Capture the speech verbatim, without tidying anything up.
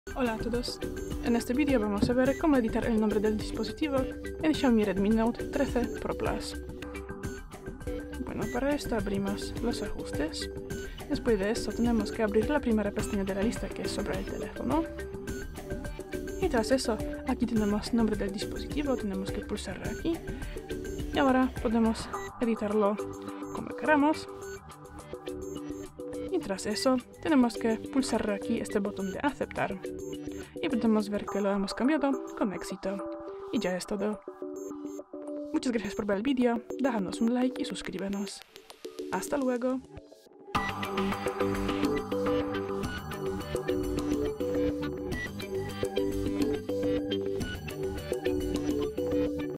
Hola a todos, en este vídeo vamos a ver cómo editar el nombre del dispositivo en Xiaomi Redmi Note trece Pro Plus. Bueno, para esto abrimos los ajustes. Después de esto tenemos que abrir la primera pestaña de la lista, que es sobre el teléfono. Y tras eso, aquí tenemos nombre del dispositivo, tenemos que pulsar aquí. Y ahora podemos editarlo como queramos. Y tras eso, tenemos que pulsar aquí este botón de aceptar. Y podemos ver que lo hemos cambiado con éxito. Y ya es todo. Muchas gracias por ver el vídeo, déjanos un like y suscríbenos. Hasta luego.